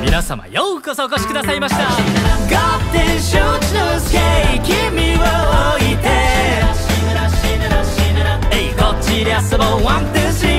皆様ようこそお越しくださいました。 ガッテン承知の助君を置いて、こっちで遊ぼうワンツースリー